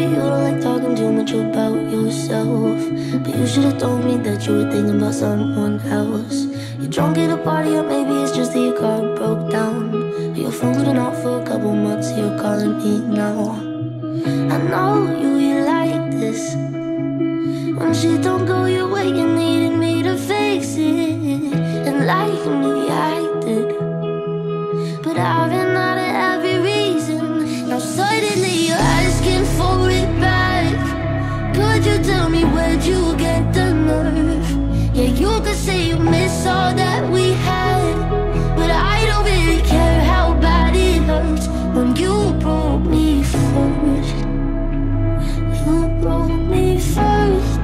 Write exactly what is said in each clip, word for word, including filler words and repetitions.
you don't like talking too much about yourself, but you should've told me that you were thinking about someone else. You're drunk at a party, or maybe it's just that your car broke down. Your phone's been off for a couple months, so you're calling me now. I know you, you like this. When shit don't go your way, you needed me to fix it. And like me, I did, but I've been out of every reason. Now suddenly you're asking for it back. Could you tell me where'd you get the nerve? Yeah, you could say you miss all that we had, but I don't really care how bad it hurts when you broke me first. You broke me first.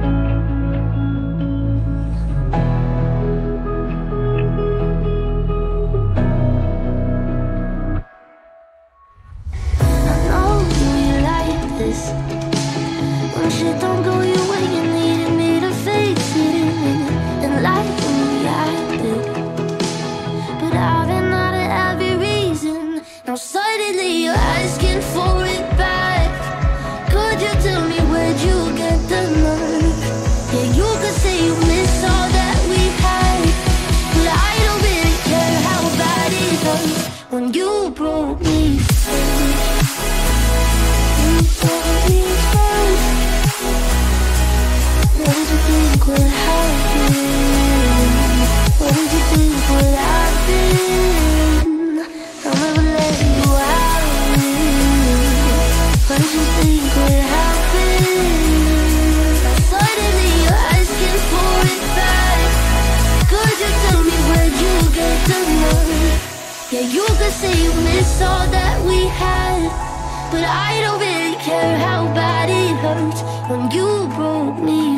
I know you, you like this. When shit don't go your way, you needed me to fix it. And like me, I did, but I've been out of every reason. Now suddenly you're asking for it back. Could you tell me where'd you get the nerve? Yeah, you could say you miss all that we had, but I don't really care how bad it hurts when you broke me first. You broke me first. What did you think would happen? What did you think would happen? I'll never let you out. What did you think would happen? Suddenly you're asking for it back. Could you tell me where'd you get the nerve? Yeah, you could say you miss all that we had, but I don't really care how bad it hurts when you broke me